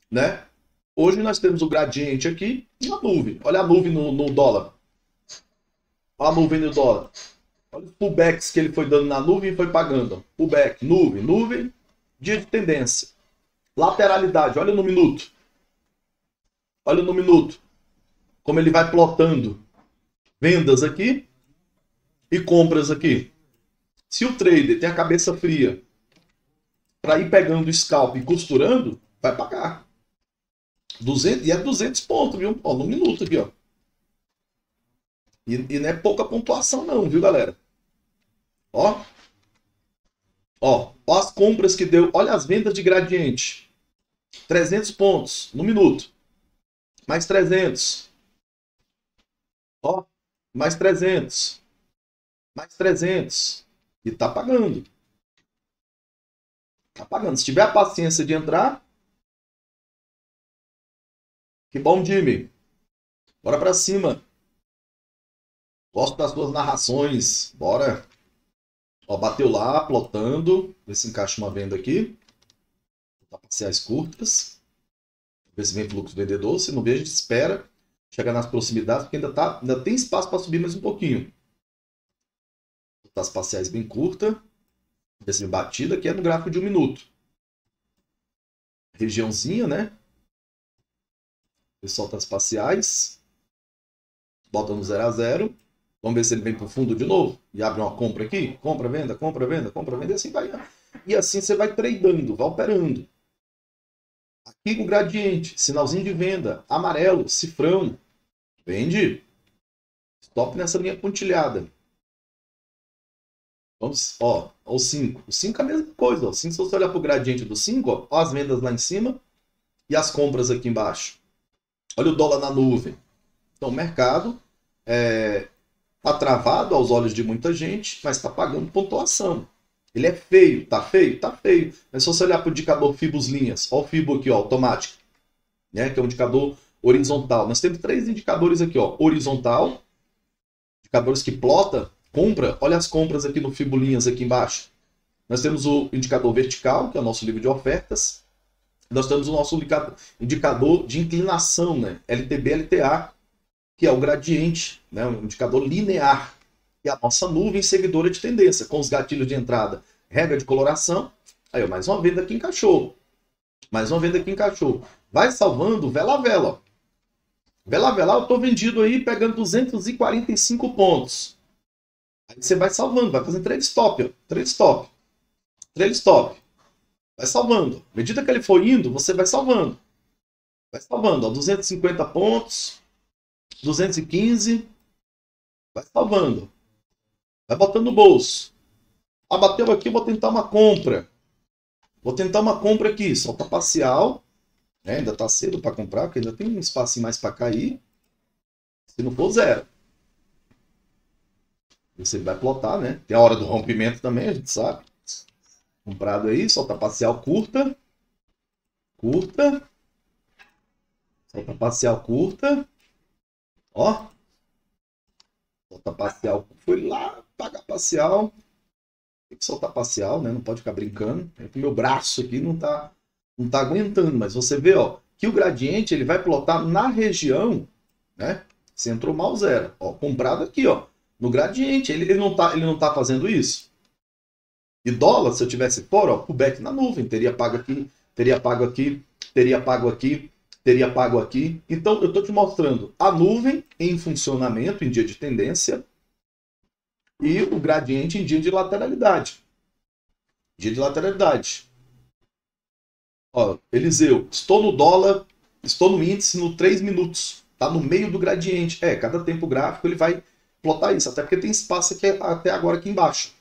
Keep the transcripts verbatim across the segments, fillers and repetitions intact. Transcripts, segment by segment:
né? Hoje nós temos o gradiente aqui e a nuvem. Olha a nuvem no, no dólar. Olha a nuvem no dólar. Olha os pullbacks que ele foi dando na nuvem e foi pagando. Pullback, nuvem, nuvem, dia de tendência. Lateralidade, olha no minuto. Olha no minuto. Como ele vai plotando vendas aqui e compras aqui. Se o trader tem a cabeça fria para ir pegando o scalp e costurando, vai pagar. duzentos, e é duzentos pontos, viu? Ó, no minuto aqui, ó. E, e não é pouca pontuação não, viu, galera? Ó. Ó, ó as compras que deu. Olha as vendas de gradiente. trezentos pontos no minuto. Mais trezentos. Ó, mais trezentos. Mais trezentos. E tá pagando. Tá pagando. Se tiver a paciência de entrar. Que bom, Jimmy. Bora pra cima. Gosto das suas narrações. Bora. Ó, bateu lá, plotando. Vê se encaixa uma venda aqui. Tá parciais curtas. Vê se vem fluxo vendedor. Se não vê, a gente espera chegar nas proximidades, porque ainda, tá, ainda tem espaço para subir mais um pouquinho. Tá as parciais bem curtas. Vê se vem batida, aqui é no gráfico de um minuto. Regiãozinha, né? Ele solta as parciais. Bota no zero a zero. Vamos ver se ele vem para o fundo de novo. E abre uma compra aqui. Compra, venda, compra, venda, compra, venda. E assim vai. E assim você vai tradando, vai operando. Aqui o gradiente, sinalzinho de venda, amarelo, cifrão. Vende. Stop nessa linha pontilhada. Vamos, ó, ó o cinco. O cinco é a mesma coisa. Ó. O cinco, se você olhar para o gradiente do cinco, ó, ó as vendas lá em cima e as compras aqui embaixo. Olha o dólar na nuvem. Então o mercado é, tá travado aos olhos de muita gente, mas está pagando pontuação. Ele é feio, tá feio? Tá feio. Mas se você olhar para o indicador Fibos linhas, ó o Fibo aqui, ó, automático, né, que é um indicador horizontal. Nós temos três indicadores aqui, ó, horizontal, indicadores que plota, compra, olha as compras aqui no Fibo linhas aqui embaixo. Nós temos o indicador vertical, que é o nosso livro de ofertas. Nós temos o nosso indicador de inclinação, né, L T B, L T A, que é o gradiente, né, um indicador linear. E a nossa nuvem seguidora de tendência, com os gatilhos de entrada, regra de coloração. Aí, ó, mais uma venda que encaixou. Mais uma venda que encaixou. Vai salvando vela a vela. Ó. Vela a vela, eu estou vendido aí pegando duzentos e quarenta e cinco pontos. Aí você vai salvando, vai fazendo trade stop. Ó. Trade stop. Trade stop. Vai salvando. À medida que ele for indo, você vai salvando. Vai salvando. Ó, duzentos e cinquenta pontos. duzentos e quinze. Vai salvando. Vai botando no bolso. Ah, bateu aqui, vou tentar uma compra. Vou tentar uma compra aqui. Solta parcial. É, ainda está cedo para comprar, porque ainda tem um espacinho mais para cair. Se não for, zero. Você vai plotar, né? Tem a hora do rompimento também, a gente sabe. Comprado aí, solta parcial curta. Curta. Solta parcial curta. Ó. Solta parcial. Foi lá, paga parcial. Tem que soltar parcial, né? Não pode ficar brincando. É que o meu braço aqui não tá, não tá aguentando. Mas você vê, ó, que o gradiente ele vai plotar na região, né? Você entrou mal zero. Ó, comprado aqui, ó. No gradiente. Ele, ele, não tá, ele não tá fazendo isso. E dólar, se eu tivesse fora, ó, pullback na nuvem. Teria pago aqui, teria pago aqui, teria pago aqui, teria pago aqui. Então, eu estou te mostrando a nuvem em funcionamento em dia de tendência e o gradiente em dia de lateralidade. Dia de lateralidade. Ó, Eliseu, estou no dólar, estou no índice no três minutos. Está no meio do gradiente. É, cada tempo gráfico ele vai plotar isso, até porque tem espaço aqui, até agora aqui embaixo.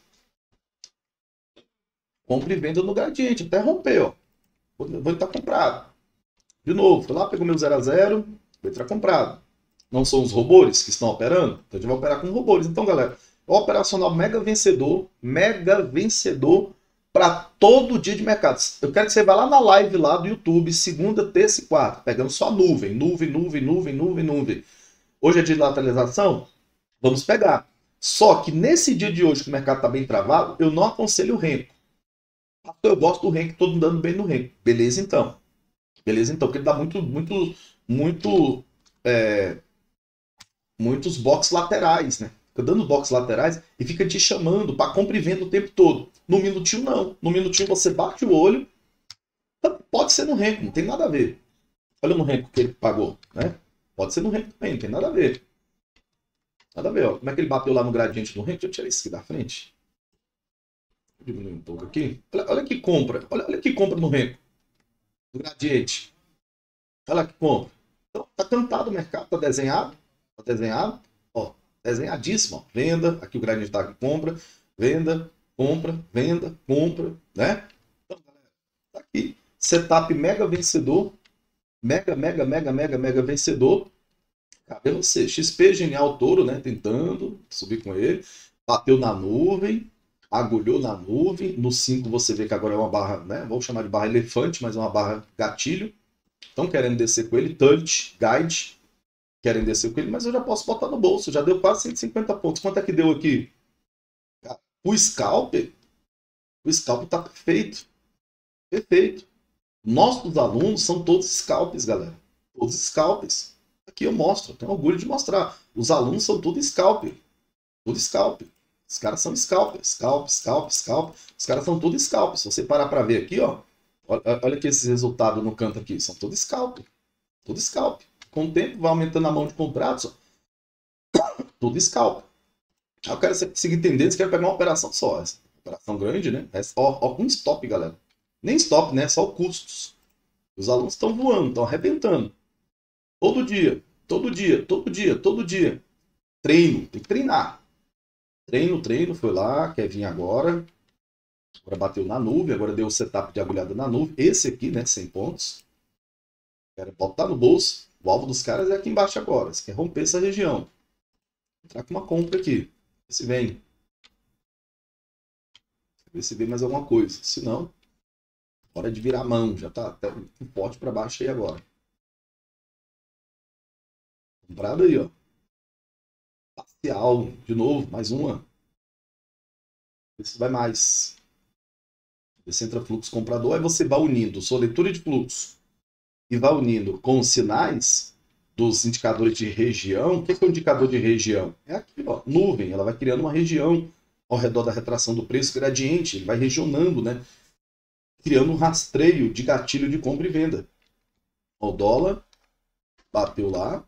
Compra e venda no gradiente, até romper, ó. Vou entrar comprado. De novo, foi lá, pegou meu zero a zero, vou entrar comprado. Não são os robôs que estão operando? Então a gente vai operar com robôs. Então, galera, é um operacional mega vencedor, mega vencedor para todo dia de mercado. Eu quero que você vá lá na live lá do YouTube, segunda, terça e quarta, pegando só nuvem, nuvem, nuvem, nuvem, nuvem, nuvem. Hoje é dia de lateralização? Vamos pegar. Só que nesse dia de hoje, que o mercado está bem travado, eu não aconselho o renco. Eu gosto do renco, estou dando bem no renco. Beleza, então. Beleza? Então, porque ele dá muito, muito, muito, é, muitos box laterais, né? Fica dando box laterais e fica te chamando para compra e venda o tempo todo. No minutinho, não. No minutinho você bate o olho, pode ser no Renko, não tem nada a ver. Olha no Renko que ele pagou, né? Pode ser no Renko também, não tem nada a ver. Nada a ver, ó. Como é que ele bateu lá no gradiente do Renko? Deixa eu tirar isso aqui da frente. Vou diminuir um pouco aqui. Olha, olha que compra. Olha, olha que compra no Renko. Do gradiente. Olha que compra. Então, tá cantado o mercado, tá desenhado. Tá desenhado. Ó, desenhadíssimo. Ó. Venda. Aqui o gradiente tá aqui, compra. Venda, compra, venda, compra, né? Então, galera, tá aqui. Setup mega vencedor. Mega, mega, mega, mega, mega vencedor. Cabe a você. X P Genial Touro, né? Tentando subir com ele. Bateu na nuvem. Agulhou na nuvem. No cinco você vê que agora é uma barra, né? Vamos chamar de barra elefante, mas é uma barra gatilho. Estão querendo descer com ele. Touch, guide. Querem descer com ele, mas eu já posso botar no bolso. Já deu quase cento e cinquenta pontos. Quanto é que deu aqui? O scalper. O scalper tá perfeito. Perfeito. Nossos alunos são todos scalpers, galera. Todos scalpers. Aqui eu mostro, eu tenho orgulho de mostrar. Os alunos são tudo scalper. Tudo scalper. Os caras são scalper. Scalp, scalp, scalp. Os caras são tudo scalper. Se você parar para ver aqui, ó. Olha aqui esses resultados no canto aqui. São todos scalper. Tudo scalper. Com o tempo vai aumentando a mão de contratos. Ó. Tudo scalper. Aí eu quero seguir entendendo. Você quer pegar uma operação só. Essa operação grande, né? É ó, ó, um stop, galera. Nem stop, né? Só custos. Os alunos estão voando, estão arrebentando. Todo dia, todo dia, todo dia, todo dia. Treino, tem que treinar. Treino, treino, foi lá, quer vir agora. Agora bateu na nuvem, agora deu o setup de agulhada na nuvem. Esse aqui, né, cem pontos. Quero botar no bolso. O alvo dos caras é aqui embaixo agora. Você quer romper essa região. Entrar com uma compra aqui. Vê se vem. Vê se vem mais alguma coisa. Se não, hora de virar a mão. Já tá até um pote para baixo aí agora. Comprado aí, ó. Parcial. De novo, mais uma. Vê se vai mais. Vê se entra fluxo comprador. Aí você vai unindo sua leitura de fluxo e vai unindo com os sinais dos indicadores de região. O que é um indicador de região? É aqui, ó. Nuvem. Ela vai criando uma região ao redor da retração do preço gradiente. Ele vai regionando, né? Criando um rastreio de gatilho de compra e venda. O dólar bateu lá.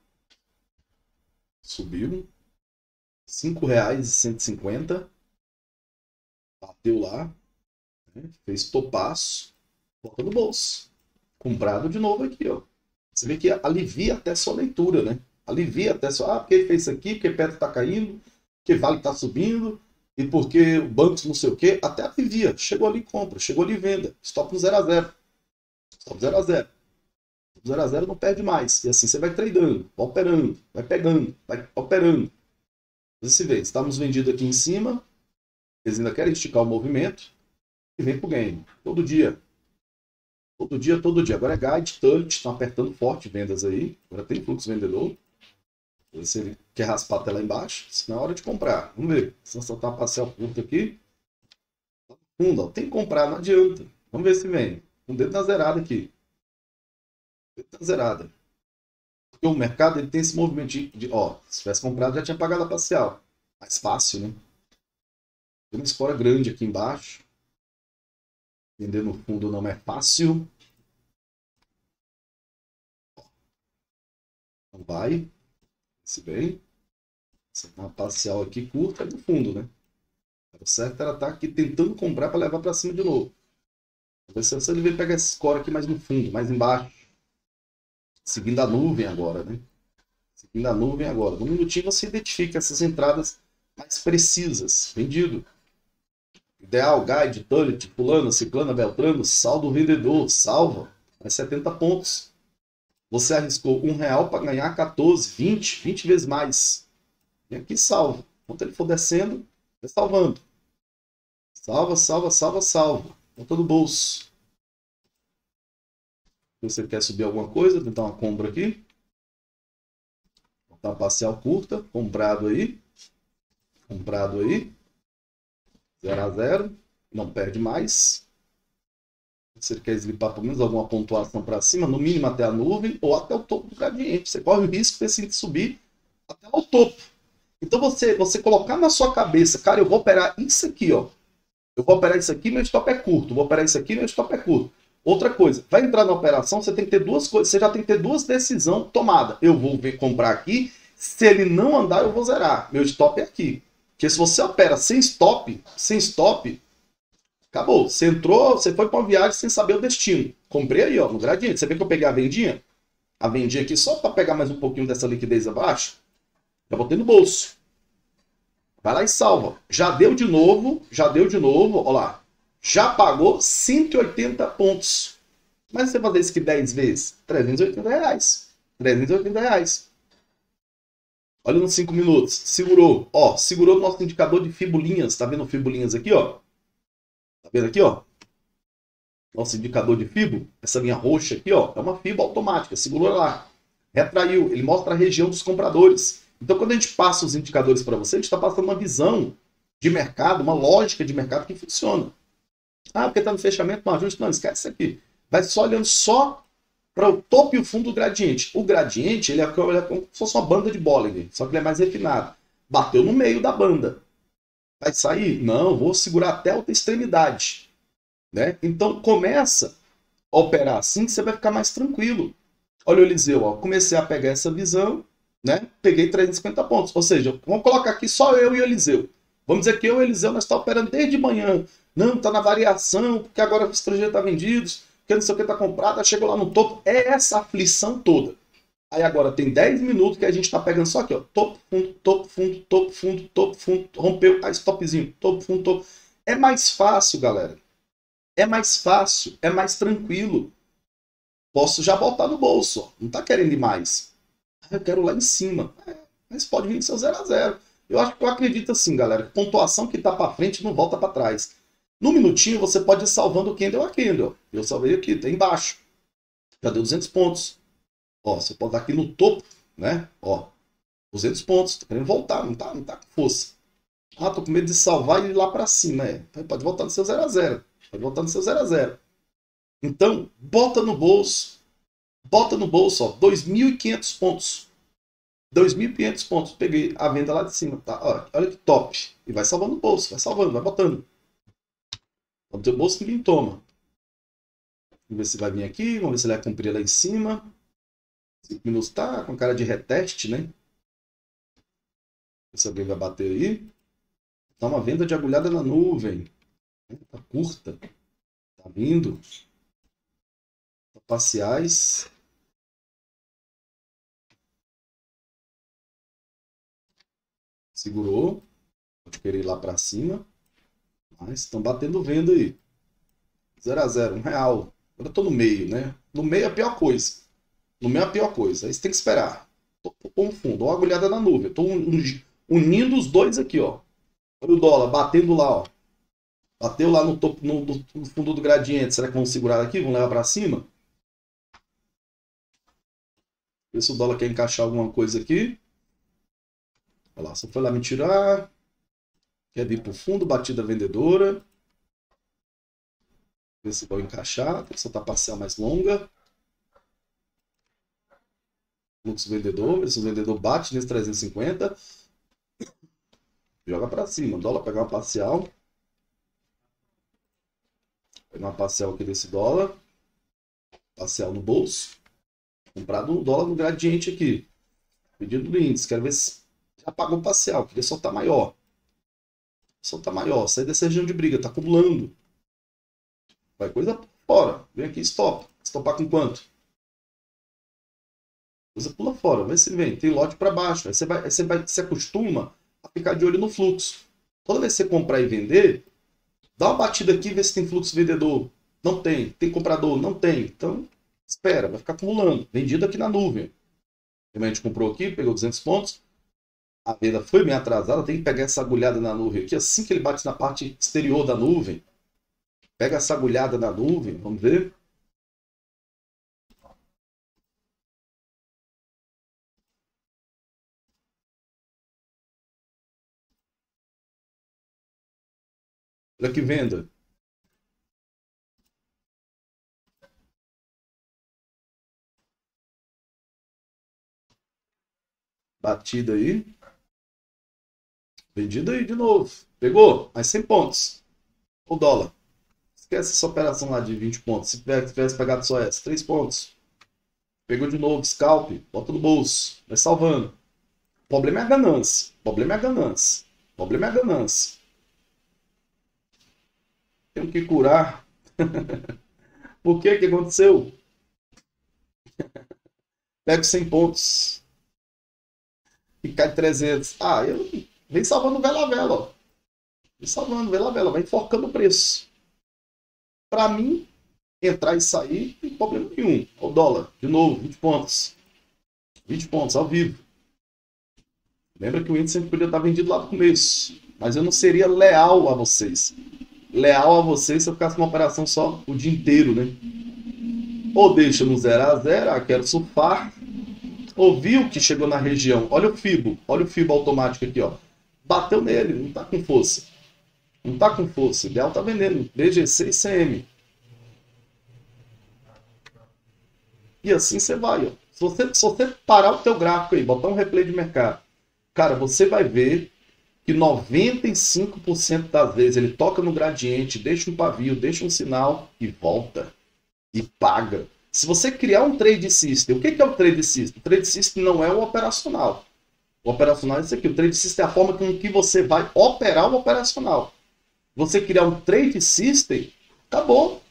Subiu. cinco reais e cento e cinquenta. Bateu lá. Né? Fez topaço. Bota no bolso. Comprado de novo aqui, ó. Você vê que alivia até sua leitura, né? Alivia até sua... Ah, porque ele fez isso aqui, porque Petro tá caindo, porque Vale tá subindo, e porque o banco não sei o quê. Até alivia. Chegou ali compra, chegou ali venda. Stop no zero a zero. Stop zero a zero. zero a zero não perde mais. E assim você vai tradando, vai operando, vai pegando, vai operando. Você vê, estamos vendidos aqui em cima, eles ainda querem esticar o movimento e vem pro game. Todo dia. Todo dia, todo dia. Agora é guide, touch, estão apertando forte vendas aí. Agora tem fluxo vendedor. Se ele quer raspar até lá embaixo, senão é hora de comprar. Vamos ver. Se nós soltar uma parcial curta aqui. Fundo, ó. Tem que comprar, não adianta. Vamos ver se vem. Um dedo na zerada aqui. Um dedo na zerada. Porque o mercado ele tem esse movimento de, de. Ó, se tivesse comprado, já tinha pagado a parcial. Mais fácil, né? Tem uma escora grande aqui embaixo. Vender no fundo não é fácil. Não vai. Se bem. Uma parcial aqui curta é no fundo, né? O certo era estar aqui tentando comprar para levar para cima de novo. Se ele veio pegar esse score aqui mais no fundo, mais embaixo. Seguindo a nuvem agora, né? Seguindo a nuvem agora. No minutinho você identifica essas entradas mais precisas. Vendido. Ideal, guide, tullet, fulano, ciclano, beltrano, saldo vendedor, salva. Mais setenta pontos. Você arriscou um real para ganhar quatorze, vinte, vinte vezes mais. E aqui salva. Enquanto ele for descendo, vai salvando. Salva, salva, salva, salva. Conta do bolso. Você quer subir alguma coisa, tentar uma compra aqui. Botar uma parcial curta, comprado aí. Comprado aí. zero a zero. Não perde mais. Se ele quer slipar pelo menos alguma pontuação para cima, no mínimo até a nuvem ou até o topo do gradiente. Você corre o risco desse índice subir até o topo. Então você, você colocar na sua cabeça, cara, eu vou operar isso aqui, ó. Eu vou operar isso aqui, meu stop é curto. Vou operar isso aqui, meu stop é curto. Outra coisa, vai entrar na operação, você tem que ter duas coisas, você já tem que ter duas decisões tomadas. Eu vou ver, comprar aqui, se ele não andar, eu vou zerar. Meu stop é aqui. Porque se você opera sem stop, sem stop, acabou. Você entrou, você foi para uma viagem sem saber o destino. Comprei aí, ó, no gradiente. Você vê que eu peguei a vendinha? A vendinha aqui só para pegar mais um pouquinho dessa liquidez abaixo. Já botei no bolso. Vai lá e salva. Já deu de novo, já deu de novo, ó lá. Já pagou cento e oitenta pontos. Mas você fazer isso aqui dez vezes, trezentos e oitenta reais. trezentos e oitenta reais. Olha nos cinco minutos. Segurou. Ó, segurou o nosso indicador de fibulinhas. Tá vendo fibulinhas aqui, ó? Tá vendo aqui, ó? Nosso indicador de fibo. Essa linha roxa aqui, ó. É uma fibo automática. Segurou lá. Retraiu. Ele mostra a região dos compradores. Então, quando a gente passa os indicadores para você, a gente está passando uma visão de mercado, uma lógica de mercado que funciona. Ah, porque está no fechamento, no ajuste. Não, esquece isso aqui. Vai só olhando só para o topo e o fundo do gradiente. O gradiente, ele é como se fosse uma banda de Bollinger, só que ele é mais refinado. Bateu no meio da banda. Vai sair? Não, vou segurar até a outra extremidade. Né? Então, começa a operar assim que você vai ficar mais tranquilo. Olha o Eliseu, ó. Comecei a pegar essa visão, né? Peguei trezentos e cinquenta pontos. Ou seja, vamos colocar aqui só eu e o Eliseu. Vamos dizer que eu e o Eliseu nós estamos operando desde manhã. Não, está na variação, porque agora o estrangeiro está vendido, porque não sei o que está comprado, chegou lá no topo. É essa aflição toda. Aí agora tem dez minutos que a gente está pegando só aqui, ó. Topo, fundo, topo, fundo, topo, fundo, topo, fundo, rompeu, aí stopzinho, topo, fundo, topo. É mais fácil, galera. É mais fácil, é mais tranquilo. Posso já botar no bolso, ó. Não está querendo ir mais. Eu quero lá em cima. É, mas pode vir do seu zero a zero. Eu acho que eu acredito assim, galera. Que pontuação que está para frente não volta para trás. No minutinho você pode ir salvando o candle a candle. Eu salvei aqui, tá embaixo. Já deu duzentos pontos. Ó, você pode dar aqui no topo, né? Ó, duzentos pontos. Tô querendo voltar, não tá, não tá com força. Ah, tô com medo de salvar e ir lá para cima, é. Pode voltar no seu zero a zero. Pode voltar no seu zero a zero. Então, bota no bolso. Bota no bolso, ó, dois mil e quinhentos pontos. dois mil e quinhentos pontos. Peguei a venda lá de cima, tá? Ó, olha que top. E vai salvando o bolso, vai salvando, vai botando. No teu bolso ninguém toma. Vamos ver se vai vir aqui, vamos ver se ele vai cumprir lá em cima. cinco minutos tá com cara de reteste, né? Se alguém vai bater aí. Tá uma venda de agulhada na nuvem. Tá curta. Tá vindo. Tá parciais. Segurou. Pode querer ir lá para cima. Mas estão batendo venda aí. zero a zero, um real. Agora eu tô no meio, né? No meio é a pior coisa. No meio é a pior coisa. Aí você tem que esperar. Tô com um fundo. Ó, uma agulhada na nuvem. Eu tô unindo os dois aqui, ó. Olha o dólar batendo lá, ó. Bateu lá no, topo, no, no fundo do gradiente. Será que vão segurar aqui? Vão levar para cima? Ver se o dólar quer encaixar alguma coisa aqui. Olha lá, você foi lá me tirar. Quer vir pro fundo, batida vendedora. Ver se vai encaixar. Tem que soltar parcial mais longa. Fluxo vendedor. Ver se o vendedor bate nesse trezentos e cinquenta. Joga para cima. O dólar pegar uma parcial. Pegar uma parcial aqui desse dólar. Parcial no bolso. Comprado um dólar no gradiente aqui. Pedido do índice. Quero ver se já pagou o parcial. Queria soltar maior. Soltar maior. Sair dessa região de briga. Tá acumulando. Vai coisa fora. Vem aqui, stop. Stopar com quanto? Coisa pula fora. Vê se vem. Tem lote para baixo. Aí você vai, aí você vai, se acostuma a ficar de olho no fluxo. Toda vez que você comprar e vender, dá uma batida aqui e vê se tem fluxo vendedor. Não tem. Tem comprador? Não tem. Então, espera. Vai ficar acumulando. Vendido aqui na nuvem. A gente comprou aqui, pegou duzentos pontos. A venda foi bem atrasada. Tem que pegar essa agulhada na nuvem aqui. Assim que ele bate na parte exterior da nuvem. Pega essa agulhada na nuvem. Vamos ver. Olha que venda. Batida aí. Vendida aí de novo. Pegou? Mais cem pontos. O dólar. Esquece essa operação lá de vinte pontos. Se tivesse pegado só essa, três pontos. Pegou de novo, scalp, bota no bolso. Vai salvando. O problema é a ganância. O problema é a ganância. O problema é a ganância. Tenho que curar. Por que que aconteceu? Pego cem pontos. E cai trezentos. Ah, eu vem salvando vela a vela, ó. Vem salvando vela a vela, vai enforcando o preço. Para mim, entrar e sair, não tem problema nenhum. O dólar, de novo, vinte pontos. vinte pontos, ao vivo. Lembra que o índice sempre podia estar vendido lá no começo. Mas eu não seria leal a vocês. Leal a vocês se eu ficasse uma operação só o dia inteiro, né? Ou deixa no zero a zero, ah, quero surfar. Ou viu que chegou na região. Olha o Fibo, olha o Fibo automático aqui, ó. Bateu nele, não tá com força. Não tá com força. O ideal tá vendendo. B G C e C M. E assim você vai, ó. Se você, se você parar o teu gráfico aí, botar um replay de mercado, cara, você vai ver que noventa e cinco por cento das vezes ele toca no gradiente, deixa um pavio, deixa um sinal e volta. E paga. Se você criar um trade system, o que é o trade system? O trade system não é o operacional. O operacional é isso aqui. O trade system é a forma com que você vai operar o operacional. Você criar um trade system, acabou.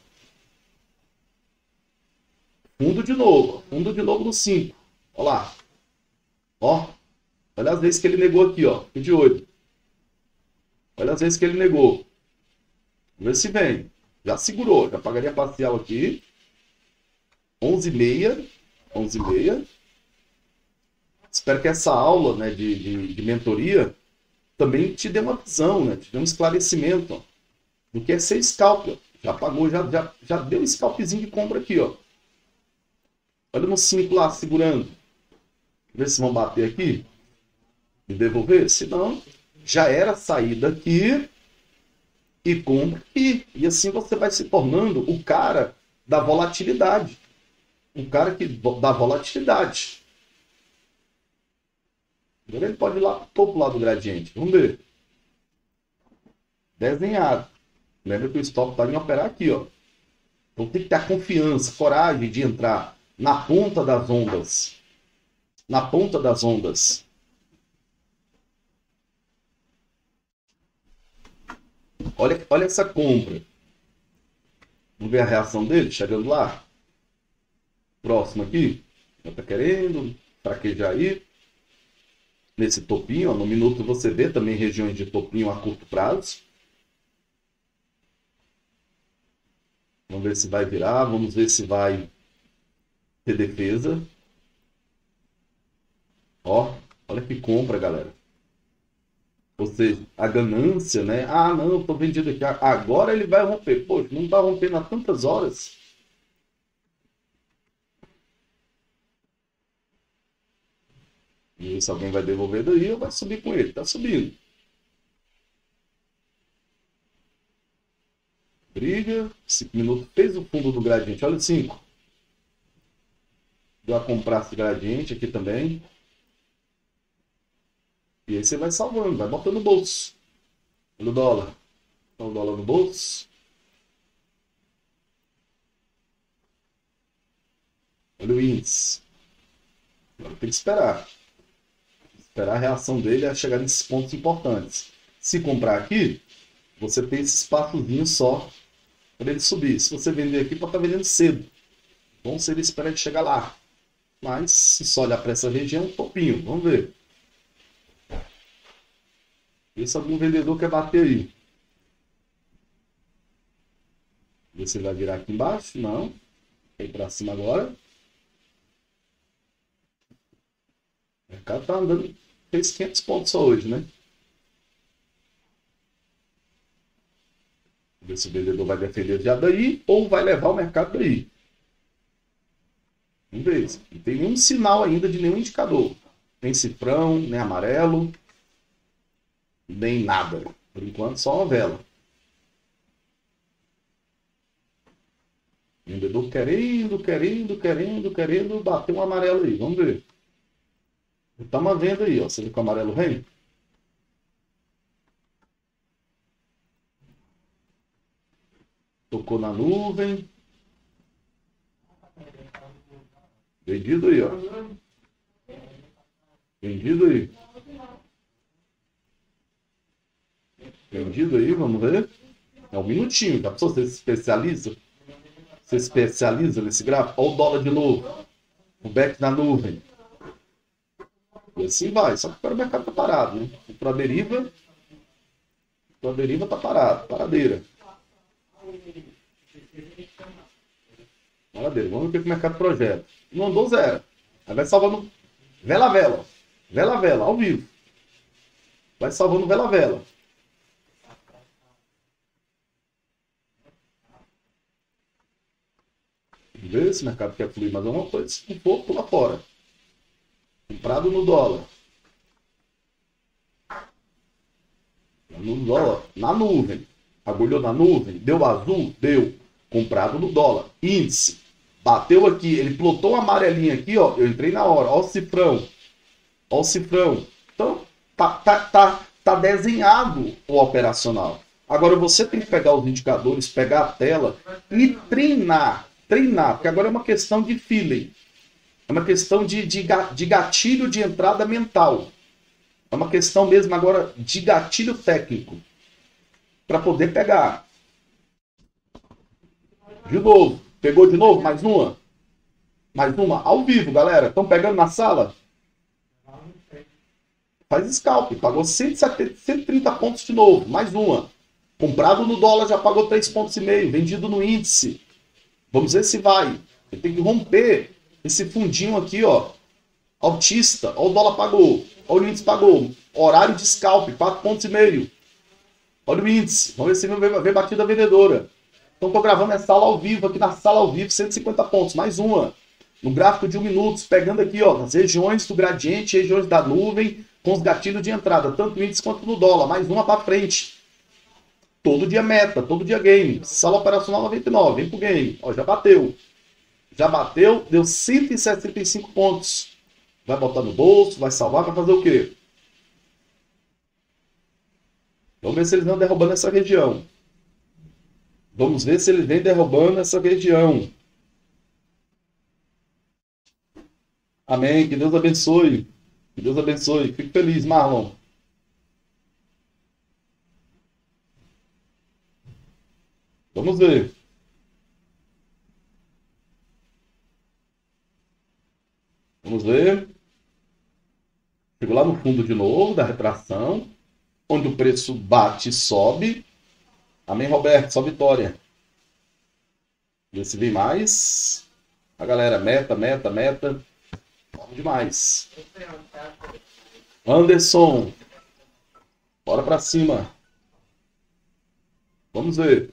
Fundo de novo. Fundo de novo no cinco. Olha lá. Ó. Olha as vezes que ele negou aqui, ó. Fique de olho. Olha as vezes que ele negou. Vamos ver se vem. Já segurou. Já pagaria parcial aqui. onze e meia. onze e meia. Espero que essa aula, né, de, de, de mentoria também te dê uma visão, né? Te dê um esclarecimento, ó, do que é ser scalp. Ó. Já pagou, já, já, já deu um scalpzinho de compra aqui, ó. Olha no cinco lá, segurando. Vê se vão bater aqui. E devolver. Se não, já era saída aqui e compra aqui. E assim você vai se tornando o cara da volatilidade. O cara que dá volatilidade. Agora ele pode ir lá para o topo lá do gradiente. Vamos ver. Desenhado. Lembra que o stop está em operar aqui, ó. Então tem que ter a confiança, coragem de entrar na ponta das ondas. Na ponta das ondas. Olha, olha essa compra. Vamos ver a reação dele chegando lá. Próximo aqui. Já tá querendo fraquejar aí. Nesse topinho, ó, no minuto você vê também regiões de topinho a curto prazo. Vamos ver se vai virar, vamos ver se vai ter defesa. Ó, olha que compra, galera. Ou seja, a ganância, né? Ah, não, eu tô vendido aqui. Agora ele vai romper. Poxa, não tá rompendo há tantas horas. E se alguém vai devolver daí, ou vai subir com ele. Tá subindo. Briga. cinco minutos. Fez o fundo do gradiente. Olha o cinco. Deu a comprar esse gradiente aqui também. E aí você vai salvando. Vai botando no bolso. Olha o dólar. Olha o dólar no bolso. Olha o índice. Agora tem que esperar. Esperar a reação dele a chegar nesses pontos importantes. Se comprar aqui, você tem esse espaçozinho só para ele subir. Se você vender aqui, pode estar vendendo cedo. Bom se ele espera ele chegar lá. Mas, se só olhar para essa região, topinho. Vamos ver. Vê se algum vendedor quer bater aí. Vê se ele vai virar aqui embaixo. Não. Vem para cima agora. O mercado tá andando, fez quinhentos pontos só hoje, né? Ver se o vendedor vai defender já daí ou vai levar o mercado daí. Vamos ver. Não tem nenhum sinal ainda de nenhum indicador. Nem cifrão, nem amarelo, nem nada. Por enquanto, só uma vela. Vendedor querendo, querendo, querendo, querendo bater um amarelo aí. Vamos ver. Tá uma venda aí, ó. Você viu que o amarelo vem? Tocou na nuvem. Vendido aí, ó. Vendido aí. Vendido aí, vamos ver. É um minutinho, tá? Você se especializa? Você se especializa nesse gráfico? Olha o dólar de novo. O back na nuvem. E assim vai. Só que o mercado tá parado, né? O pra deriva. O pra deriva tá parado. Paradeira. Paradeira. Vamos ver o que o mercado projeta. Não andou zero. Aí vai salvando vela a vela. Vela a vela, ao vivo. Vai salvando vela a vela. Vamos ver se o mercado quer fluir mais alguma coisa. Um pouco, pula fora. Comprado no dólar. No dólar. Na nuvem. Agulhou na nuvem. Deu azul? Deu. Comprado no dólar. Índice. Bateu aqui. Ele plotou uma amarelinha aqui, ó. Eu entrei na hora. Ó o cifrão. Ó o cifrão. Então, tá, tá, tá, tá desenhado o operacional. Agora você tem que pegar os indicadores, pegar a tela e treinar. Treinar. Porque agora é uma questão de feeling. É uma questão de, de, de gatilho de entrada mental. É uma questão mesmo agora de gatilho técnico. Para poder pegar. De novo. Pegou de novo? Mais uma? Mais uma? Ao vivo, galera. Estão pegando na sala? Faz scalp. Pagou cento e setenta, cento e trinta pontos de novo. Mais uma. Comprado no dólar já pagou três pontos e meio. Vendido no índice. Vamos ver se vai. Ele tem que romper esse fundinho aqui, ó. Altista. Ó, o dólar pagou. Ó, o índice pagou. Horário de scalp. quatro pontos e meio. Olha o índice. Vamos ver se vem, vem batida vendedora. Então, estou gravando essa aula ao vivo, aqui na sala ao vivo, cento e cinquenta pontos. Mais uma. No gráfico de um minuto, pegando aqui, ó, nas regiões do gradiente, regiões da nuvem, com os gatilhos de entrada, tanto no índice quanto no dólar. Mais uma para frente. Todo dia meta, todo dia game. Sala operacional noventa e nove, vem pro game. Ó, já bateu. Já bateu, deu cento e sessenta e cinco pontos. Vai botar no bolso, vai salvar, vai fazer o quê? Vamos ver se eles vão derrubando essa região. Vamos ver se ele vem derrubando essa região. Amém. Que Deus abençoe. Que Deus abençoe. Fico feliz, Marlon. Vamos ver. Vamos ver. Chegou lá no fundo de novo, da retração. Onde o preço bate e sobe. Amém, Roberto? Só vitória. Vê se vem mais. A galera, meta, meta, meta. Bom demais. Anderson. Bora pra cima. Vamos ver.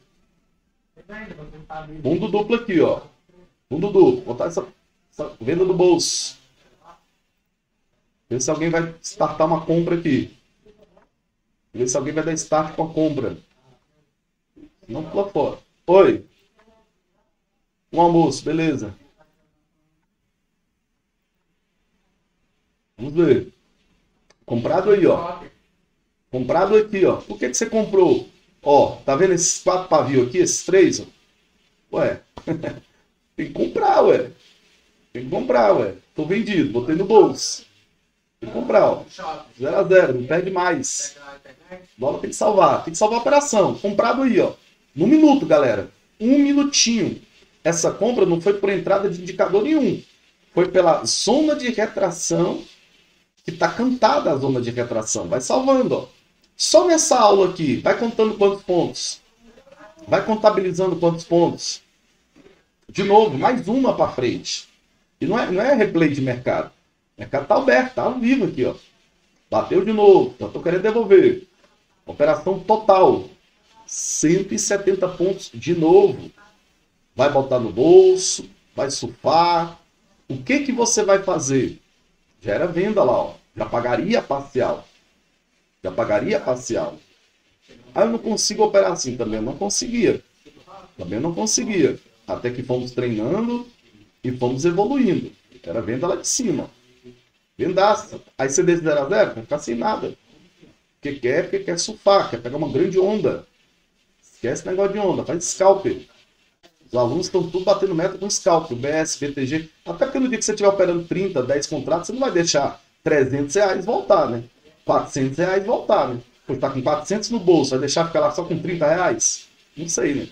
Fundo duplo aqui, ó. Fundo duplo. Botar essa, essa venda do bolso. Ver se alguém vai startar uma compra aqui. Ver se alguém vai dar start com a compra. Não pula fora. Oi. Um almoço, beleza. Vamos ver. Comprado aí, ó. Comprado aqui, ó. Por que que você comprou? Ó, tá vendo esses quatro pavios aqui? Esses três, ó. Ué. Tem que comprar, ué. Tem que comprar, ué. Tô vendido, botei no bolso. Tem que comprar, ó. zero a zero, não perde mais. Dólar tem que salvar. Tem que salvar a operação. Comprado aí, ó. No minuto, galera. Um minutinho. Essa compra não foi por entrada de indicador nenhum. Foi pela zona de retração que tá cantada a zona de retração. Vai salvando, ó. Só nessa aula aqui. Vai contando quantos pontos. Vai contabilizando quantos pontos. De novo, mais uma para frente. E não é, não é replay de mercado. O mercado tá aberto, tá ao vivo aqui, ó. Bateu de novo. Já tô querendo devolver. Operação total. cento e setenta pontos de novo. Vai botar no bolso, vai surfar. O que que você vai fazer? Já era venda lá, ó. Já pagaria parcial. Já pagaria parcial. Ah, eu não consigo operar assim. Também não conseguia. Também não conseguia. Até que fomos treinando e fomos evoluindo. Era venda lá de cima. Vendaça. Aí você deixa zero a zero, vai ficar sem nada. Porque quer, porque quer surfar, quer pegar uma grande onda. Esquece esse negócio de onda, faz scalper. Os alunos estão tudo batendo meta com scalper, B S, B T G. Até porque no dia que você estiver operando trinta, dez contratos, você não vai deixar trezentos reais voltar, né? quatrocentos reais voltar, né? Porque tá com quatrocentos no bolso, vai deixar ficar lá só com trinta reais? Não sei, né?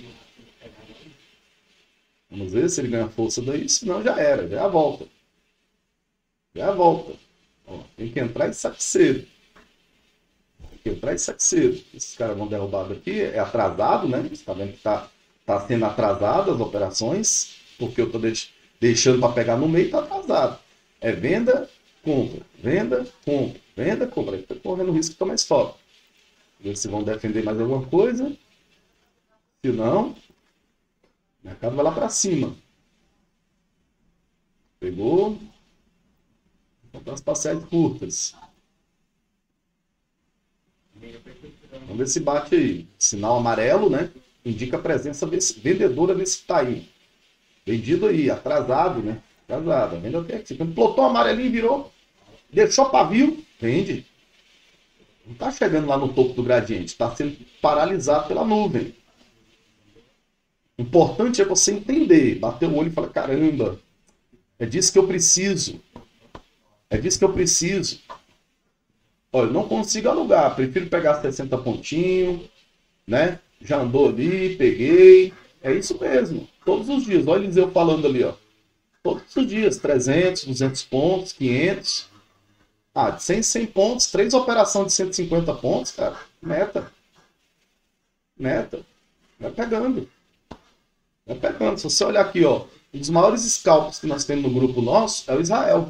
Vamos ver se ele ganha força daí, senão já era, já é a volta. Já é a volta. Ó, tem que entrar e saque cedo. Tem que entrar e saque cedo. Esses caras vão derrubar daqui, é atrasado, né? Você tá vendo que tá, tá sendo atrasado as operações, porque eu tô deix deixando para pegar no meio, tá atrasado. É venda, compra, venda, compra, venda, compra. Aí tá correndo o risco de tomar stop. Ver se vão defender mais alguma coisa. Se não, o mercado vai lá para cima. Pegou. Vamos as parciais curtas. Vamos ver se bate aí. Sinal amarelo, né? Indica a presença vendedora nesse time. Vendido aí, atrasado, né? Atrasado. Vende até aqui. Quando plotou amarelinho, virou. Deixou pavio, vende. Não está chegando lá no topo do gradiente. Está sendo paralisado pela nuvem. Importante é você entender. Bater o olho e falar, caramba, é disso que eu preciso. É disso que eu preciso. Olha, eu não consigo alugar. Prefiro pegar sessenta pontinhos, né? Já andou ali, peguei. É isso mesmo. Todos os dias. Olha o Eliseu falando ali, ó. Todos os dias. trezentos, duzentos pontos, quinhentos. Ah, de cem, cem pontos. Três operações de cento e cinquenta pontos, cara. Meta. Meta. Vai pegando. Vai pegando. Se você olhar aqui, ó. Um dos maiores scalps que nós temos no grupo nosso é o Israel.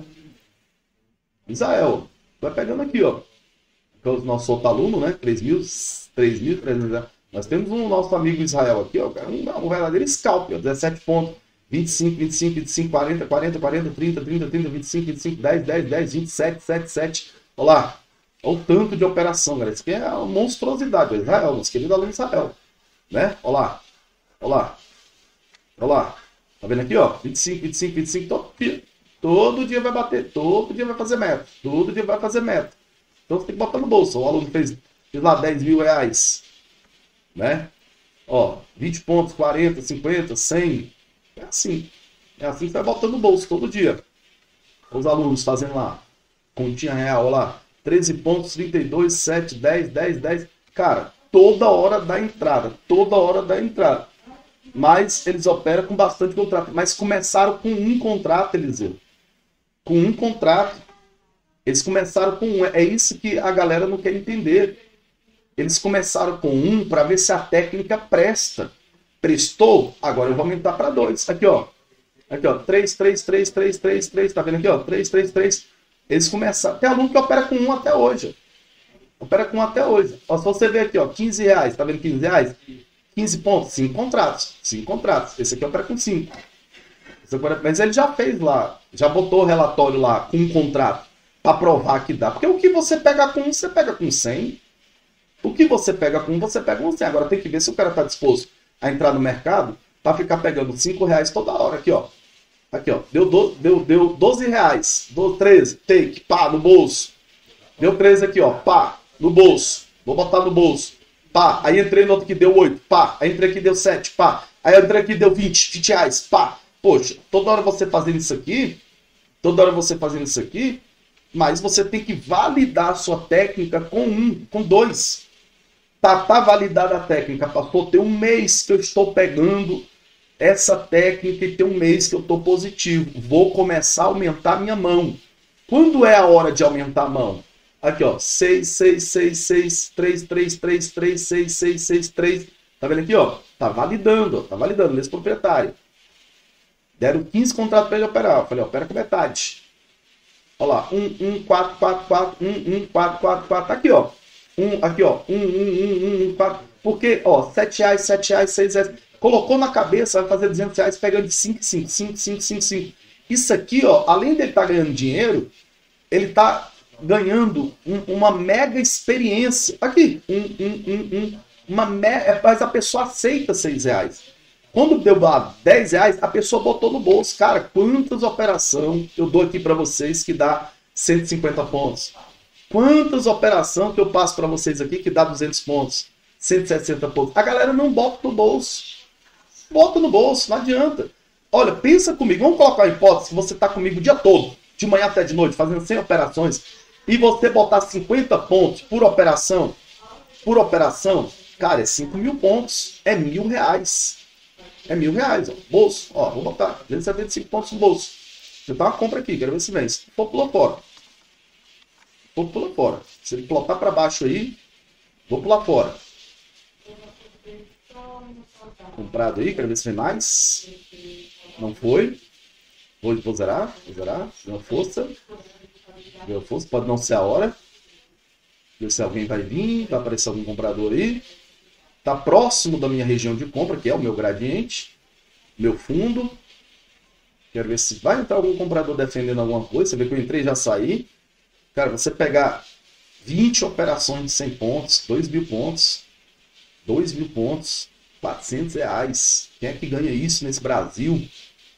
Israel. Vai pegando aqui, ó. Que é o nosso outro aluno, né? três mil, três mil trezentos. Nós temos um nosso amigo Israel aqui, ó. Um, um verdadeiro scalp, ó. dezessete pontos. vinte e cinco, vinte e cinco, vinte e cinco, quarenta, quarenta, quarenta, trinta, trinta, trinta, vinte e cinco, vinte e cinco, dez, dez, dez, vinte e sete, sete, sete. Olha lá. Olha o tanto de operação, galera. Isso aqui é uma monstruosidade. O Israel, nosso querido aluno Israel. Né? Olha lá. Olha lá. Olha lá. Tá vendo aqui, ó? vinte e cinco, vinte e cinco, vinte e cinco. Todo dia. Todo dia vai bater. Todo dia vai fazer meta. Todo dia vai fazer meta. Então você tem que botar no bolso. O aluno fez, fez lá dez mil reais. Né? Ó, vinte pontos, quarenta, cinquenta, cem. É assim. É assim que vai botando no bolso todo dia. Os alunos fazendo lá. Continha real, olha lá. treze pontos, trinta e dois, sete, dez, dez, dez. Cara, toda hora dá entrada. Toda hora dá entrada. Mas eles operam com bastante contrato. Mas começaram com um contrato, Eliseu. Com um contrato. Eles começaram com um. É isso que a galera não quer entender. Eles começaram com um para ver se a técnica presta. Prestou? Agora eu vou aumentar para dois. Aqui, ó. Aqui, ó. três, três, três, três, três, três. Tá vendo aqui, ó? três, três, três. Eles começaram. Tem aluno que opera com um até hoje. Opera com um até hoje. Ó, se você ver aqui, ó. quinze reais. Tá vendo quinze reais? quinze pontos. cinco contratos. cinco contratos. Esse aqui opera com cinco. Mas ele já fez lá. Já botou o relatório lá com um contrato para provar que dá. Porque o que você pega com um, você pega com cem. O que você pega com um, você pega com cem. Agora tem que ver se o cara está disposto a entrar no mercado para ficar pegando cinco reais toda hora. Aqui, ó. Aqui, ó. Deu, do, deu, deu doze reais. Deu treze. Take. Pá, no bolso. Deu treze aqui, ó. Pá, no bolso. Vou botar no bolso. Pá. Aí entrei no outro que deu oito. Pá. Aí entrei aqui deu sete. Pá. Aí entrei aqui deu vinte. vinte reais. Pá. Poxa, toda hora você fazendo isso aqui. Toda hora você fazendo isso aqui. Mas você tem que validar a sua técnica com um, com dois. Tá, tá validada a técnica, passou ter um mês que eu estou pegando essa técnica e tem um mês que eu estou positivo. Vou começar a aumentar minha mão. Quando é a hora de aumentar a mão? Aqui, ó, seis, seis, seis, seis, três, três, três, três, seis, seis, seis, três. Tá vendo aqui, ó? Tá validando, ó, tá validando, nesse proprietário. Deram quinze contratos para ele operar. Eu falei, opera com metade. Olha lá, um, um, quatro, quatro, quatro, um, um, quatro, quatro, quatro. Tá aqui, ó. Um, aqui, ó. Um, um, um, um, quatro. Porque, ó, sete reais, sete reais, seis reais. Colocou na cabeça, vai fazer duzentos reais pegando de cinco, cinco, cinco, cinco, cinco, cinco. Isso aqui, ó, além dele estar ganhando dinheiro, ele tá ganhando um, uma mega experiência. Aqui, um, um, um, um. Uma mega. Mas a pessoa aceita seis reais. Quando deu lá dez reais, a pessoa botou no bolso. Cara, quantas operações eu dou aqui para vocês que dá cento e cinquenta pontos. Quantas operações que eu passo para vocês aqui que dá duzentos pontos, cento e sessenta pontos? A galera não bota no bolso. Bota no bolso, não adianta. Olha, pensa comigo, vamos colocar a hipótese que você está comigo o dia todo, de manhã até de noite, fazendo cem operações, e você botar cinquenta pontos por operação, por operação, cara, é cinco mil pontos, é mil reais. É mil reais, ó, bolso, ó, vou botar duzentos e setenta e cinco pontos no bolso. Já tá uma compra aqui, quero ver se vem. Se for, pula fora. Se for, pula fora. Se ele plotar para baixo aí, vou pular fora. Comprado aí, quero ver se vem mais. Não foi. Vou, vou zerar, vou zerar. Deu força. Deu força, pode não ser a hora. Ver se alguém vai vir, vai aparecer algum comprador aí. Tá próximo da minha região de compra, que é o meu gradiente, meu fundo. Quero ver se vai entrar algum comprador defendendo alguma coisa. Você vê que eu entrei e já saí. Cara, você pegar vinte operações de cem pontos, dois mil pontos, dois mil pontos, quatrocentos reais. Quem é que ganha isso nesse Brasil?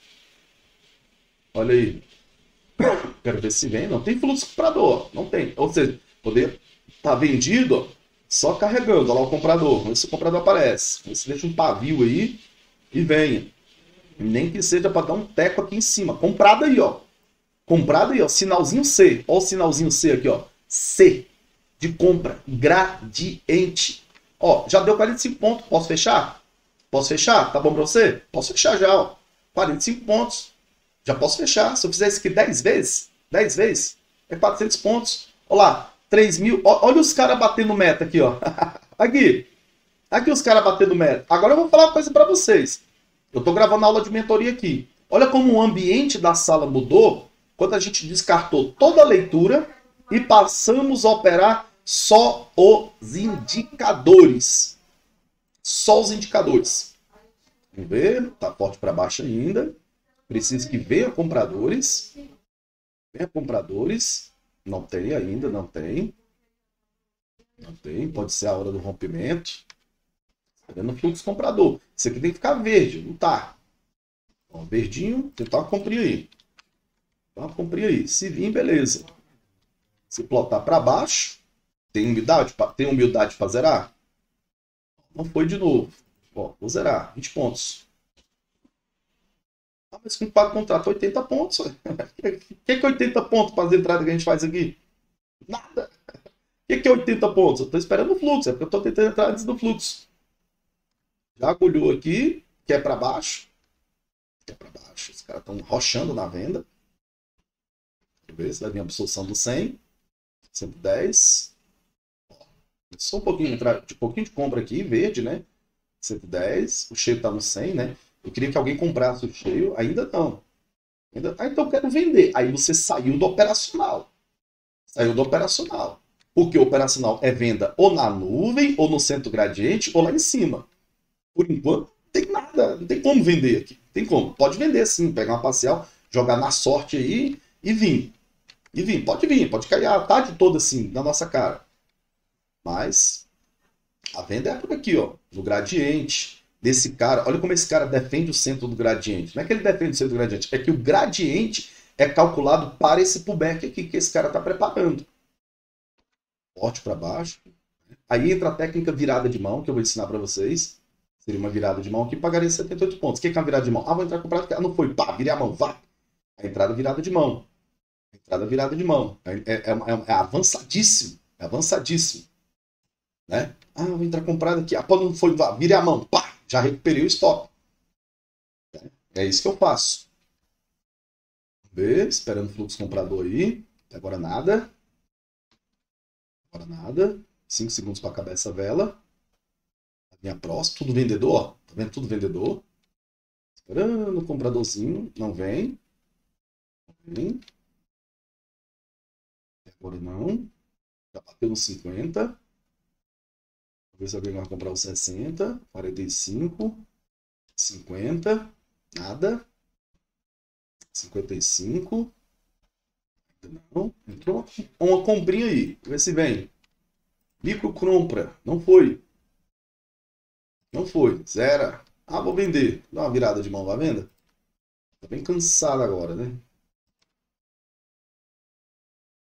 Olha aí. Quero ver se vem. Não tem fluxo comprador. Não tem. Ou seja, poder tá vendido, ó, só carregando. Olha lá o comprador. Vamos ver se o comprador aparece. Vamos ver se deixa um pavio aí e venha. Nem que seja para dar um teco aqui em cima. Comprado aí, ó. Comprado aí, ó. Sinalzinho C. Olha o sinalzinho C aqui, ó. C. De compra. Gradiente. Ó, já deu quarenta e cinco pontos. Posso fechar? Posso fechar? Tá bom pra você? Posso fechar já, ó. quarenta e cinco pontos. Já posso fechar. Se eu fizer isso aqui dez vezes, dez vezes, é quatrocentos pontos. Olha lá, três mil. Olha os caras batendo meta aqui, ó. Aqui. Aqui os caras batendo meta. Agora eu vou falar uma coisa pra vocês. Eu tô gravando aula de mentoria aqui. Olha como o ambiente da sala mudou quando a gente descartou toda a leitura e passamos a operar só os indicadores. Só os indicadores. Vamos ver. Tá forte para baixo ainda. Preciso que venha compradores. Venha compradores. Não tem ainda, não tem. Não tem. Pode ser a hora do rompimento. Tá vendo o fluxo comprador. Isso aqui tem que ficar verde, não tá? Ó, verdinho, tentar uma comprinha aí. Uma comprinha aí. Se vir, beleza. Se plotar para baixo, tem umidade, tem humildade para zerar? Não foi de novo. Ó, vou zerar. vinte pontos. Ah, mas quem paga o contrato é oitenta pontos. O que é oitenta pontos para as entradas que a gente faz aqui? Nada. O que é oitenta pontos? Eu estou esperando o fluxo. É porque eu estou tentando entrar antes do fluxo. Já agulhou aqui. Quer para baixo. Quer para baixo. Os caras estão rochando na venda. Deixa eu ver se vai vir a absorção do cem. cento e dez. Só um pouquinho, de pouquinho de compra aqui, verde, né? cento e dez. O cheio está no cem, né? Eu queria que alguém comprasse o cheio. Ainda não. Ainda... Ah, então eu quero vender. Aí você saiu do operacional. Saiu do operacional. Porque o operacional é venda ou na nuvem, ou no centro gradiente, ou lá em cima. Por enquanto, não tem nada. Não tem como vender aqui. Tem como. Pode vender sim. Pegar uma parcial, jogar na sorte aí e vir. E vir. Pode vir. Pode cair a tarde toda assim, na nossa cara. Mas a venda é por aqui, ó. No gradiente. Desse cara, olha como esse cara defende o centro do gradiente. Não é que ele defende o centro do gradiente, é que o gradiente é calculado para esse pullback aqui que esse cara está preparando. Forte para baixo. Aí entra a técnica virada de mão, que eu vou ensinar para vocês. Seria uma virada de mão aqui, pagaria setenta e oito pontos. O que é uma virada de mão? Ah, vou entrar com prática. Ah, não foi. Pá, virei a mão, vá. A entrada virada de mão. A entrada virada de mão. É, é, é, é avançadíssimo. É avançadíssimo. Né? Ah, vou entrar comprado aqui. Ah, pô, não foi. Vá, virei a mão, pá. Já recuperei o estoque. É isso que eu faço. Vamos ver, esperando o fluxo comprador aí. Até agora nada. Agora nada. cinco segundos para acabar essa vela. A minha próxima. Tudo vendedor. Tá vendo? Tudo vendedor. Esperando o compradorzinho. Não vem. Não vem. Até agora não. Já bateu nos cinquenta. Vamos ver se alguém vai comprar os sessenta, quarenta e cinco, cinquenta, nada, cinquenta e cinco, não, entrou uma, uma comprinha aí, vamos ver se vem, micro compra, não foi, não foi, zero, ah, vou vender, dá uma virada de mão, vai venda, tá bem cansado agora, né?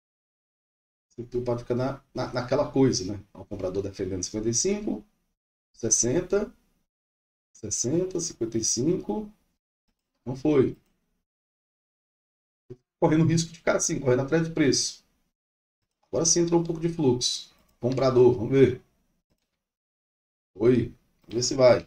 Você pode ficar na, na, naquela coisa, né? O comprador defendendo cinquenta e cinco, sessenta, sessenta, cinquenta e cinco. Não foi. Correndo risco de ficar assim, correndo atrás de preço. Agora sim entrou um pouco de fluxo. Comprador, vamos ver. Oi, vamos ver se vai.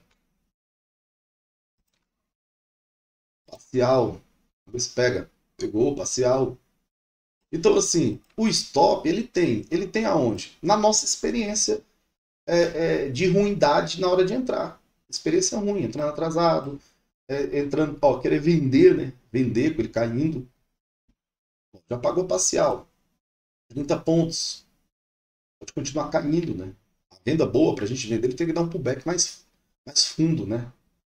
Parcial. Vamos ver se pega. Pegou, parcial. Então, assim, o stop, ele tem. Ele tem aonde? Na nossa experiência é, é, de ruindade na hora de entrar. Experiência ruim, entrando atrasado, é, entrando, ó, querer vender, né? Vender com ele caindo. Já pagou parcial. trinta pontos. Pode continuar caindo, né? A venda boa para a gente vender, ele tem que dar um pullback mais, mais fundo, né?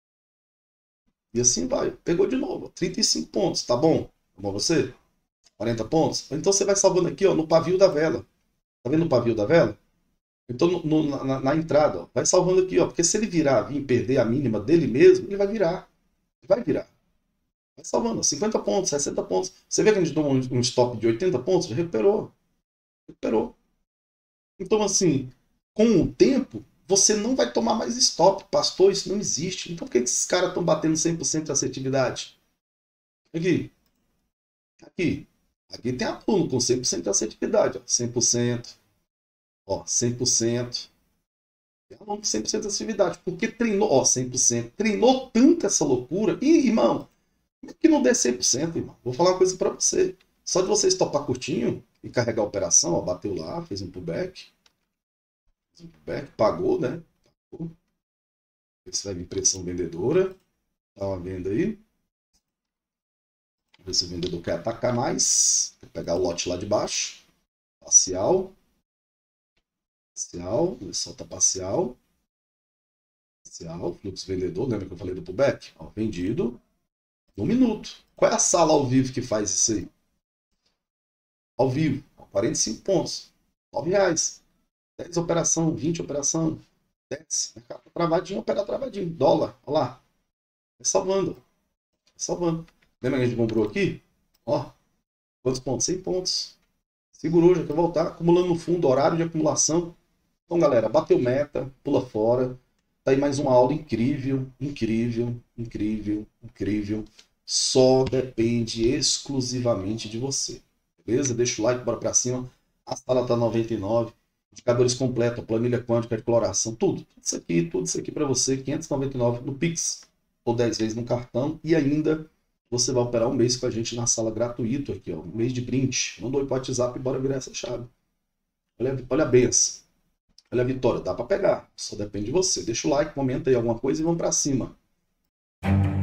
E assim vai. Pegou de novo. trinta e cinco pontos. Tá bom? Tá bom você? quarenta pontos? Então você vai salvando aqui, ó, no pavio da vela. Tá vendo o pavio da vela? Então, no, no, na, na entrada, ó, vai salvando aqui, ó. Porque se ele virar, vir perder a mínima dele mesmo, ele vai virar. Ele vai virar. Vai salvando. cinquenta pontos, sessenta pontos. Você vê que a gente tomou um, um stop de oitenta pontos? Já recuperou. Recuperou. Então, assim, com o tempo, você não vai tomar mais stop. Pastor, isso não existe. Então, por que esses caras estão batendo cem por cento de assertividade? Aqui. Aqui. Aqui tem aluno com cem por cento de assertividade. Ó. cem por cento. Ó, cem por cento. Tem aluno com cem por cento de assertividade. Porque treinou, ó, cem por cento. Treinou tanto essa loucura. E, irmão, que não dê cem por cento, irmão. Vou falar uma coisa pra você. Só de você estopar curtinho e carregar a operação, ó, bateu lá, fez um pullback. Fez um pullback, pagou, né? Pagou. Esse vai vir pressão vendedora. Tá uma venda aí. Ver se o vendedor quer atacar mais. Vou pegar o lote lá de baixo. Parcial. Parcial. Ele solta parcial. Parcial. Fluxo vendedor. Lembra que eu falei do pullback? Ó, vendido. No minuto. Qual é a sala ao vivo que faz isso aí? Ao vivo. quarenta e cinco pontos. nove reais. dez operação. vinte operação. dez. Mercado travadinho. Opera travadinho. Dólar. Olha lá. É salvando. É salvando. Lembra que a gente comprou aqui? Ó, quantos pontos? cem pontos. Segurou, já quer voltar. Acumulando no fundo, horário de acumulação. Então, galera, bateu meta, pula fora. Tá aí mais uma aula incrível, incrível, incrível, incrível. Só depende exclusivamente de você. Beleza? Deixa o like, bora pra cima. A sala tá noventa e nove. Indicadores completos, planilha quântica, declaração, tudo. Tudo isso aqui, tudo isso aqui para você. quinhentos e noventa e nove no Pix. Ou dez vezes no cartão. E ainda você vai operar um mês com a gente na sala gratuito aqui, ó. Um mês de brinde. Manda oi pro WhatsApp e bora virar essa chave. Olha, olha a benção. Olha a vitória. Dá para pegar. Só depende de você. Deixa o like, comenta aí alguma coisa e vamos para cima.